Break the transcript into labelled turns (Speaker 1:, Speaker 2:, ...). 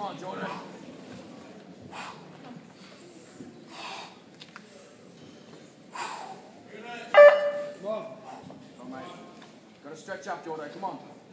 Speaker 1: on, Jordan. Come on. Come on, mate. Got to stretch up, Jordan. Come on.